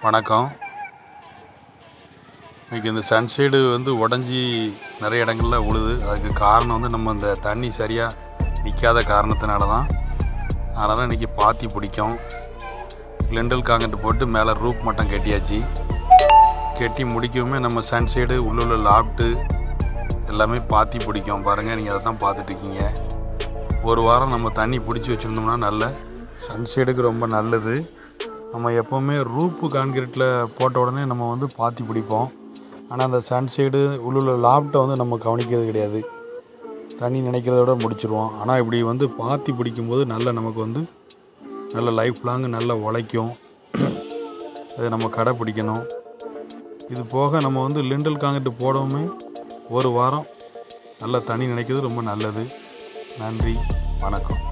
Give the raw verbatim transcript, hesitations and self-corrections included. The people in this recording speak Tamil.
வணக்கம். இன்றைக்கி இந்த சன்ஷேடு வந்து உடஞ்சி நிறைய இடங்களில் உழுது. அதுக்கு காரணம் வந்து நம்ம இந்த தண்ணி சரியாக நிற்காத காரணத்தினால தான். அதனால் இன்றைக்கி பாத்தி பிடிக்கும். லிண்டல் காங்கிரீட் போட்டு மேலே ரூப் மட்டும் கட்டியாச்சு. கட்டி முடிக்கவுமே நம்ம சன்ஷேடு உள்ள லாப்ட்டு எல்லாமே பாத்தி பிடிக்கும். பாருங்கள், நீங்கள் அதை தான் பார்த்துட்ருக்கீங்க. ஒரு வாரம் நம்ம தண்ணி பிடிச்சி வச்சுருந்தோம்னா நல்ல சன்ஷேடுக்கு ரொம்ப நல்லது. நம்ம எப்போவுமே ரூப்பு கான்கிரீட்டில் போட்ட உடனே நம்ம வந்து பாத்தி பிடிப்போம். ஆனால் அந்த சன்ஷேடு உள்ள லாப்ட்டை வந்து நம்ம கவனிக்கிறது கிடையாது. தண்ணி நினைக்கிறத விட முடிச்சிடுவோம். ஆனால் இப்படி வந்து பாத்தி பிடிக்கும்போது நல்ல நமக்கு வந்து நல்ல லைஃப் லாங் நல்லா உழைக்கும். அதை நம்ம கடைப்பிடிக்கணும். இது போக நம்ம வந்து லிண்டல் காங்கிரீட் போடவுமே ஒரு வாரம் நல்லா தண்ணி நினைக்கிறது ரொம்ப நல்லது. நன்றி, வணக்கம்.